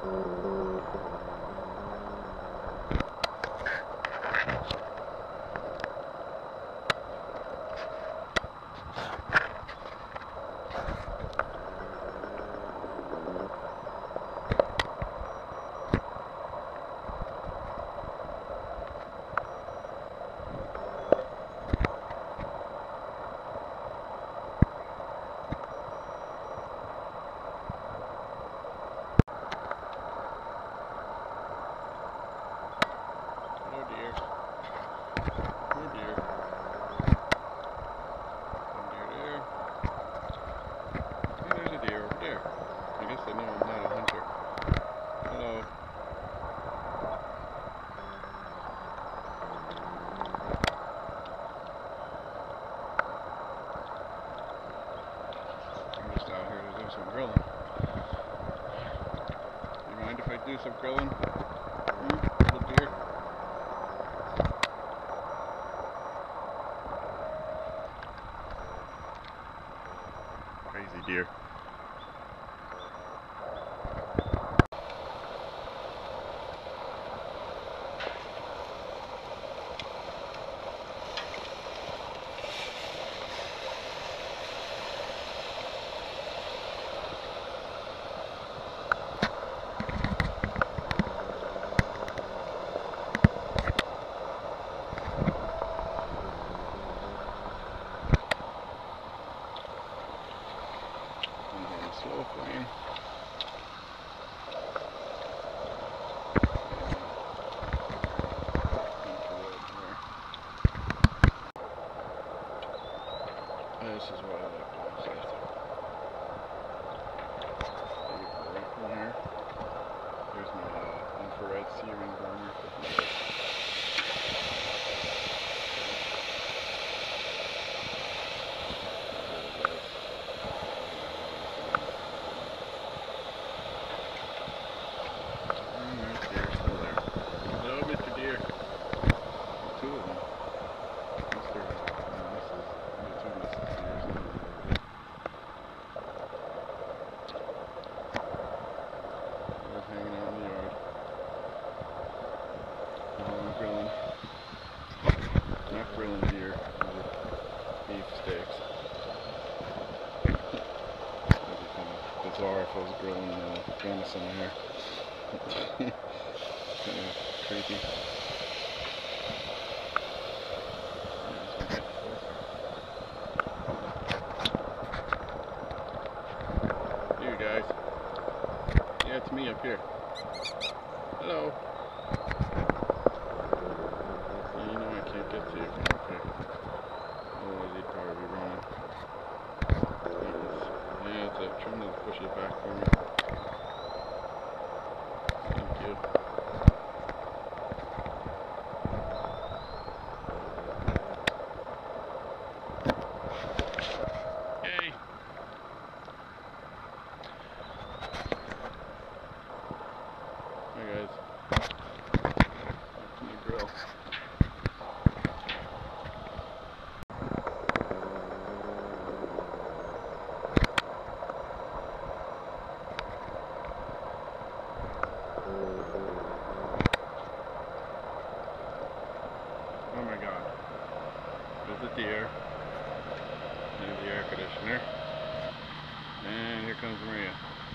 Some grilling. You mind if I do some grilling? Little deer? Crazy deer. Slow flame. This is what I like to do. Right here. There's my infrared searing burner. Grilling deer with beef steaks. That'd be kind of bizarre if I was grilling venison here. Kind of creepy. You guys. Yeah, it's me up here. Hello. Can't get to you from up here. Otherwise he'd probably be running. Yeah, it's up. Trying to push it back for me. Thank you. Yay! Hi guys. Back to my grill. Oh my god. There's a deer. There's the air conditioner. And here comes Maria.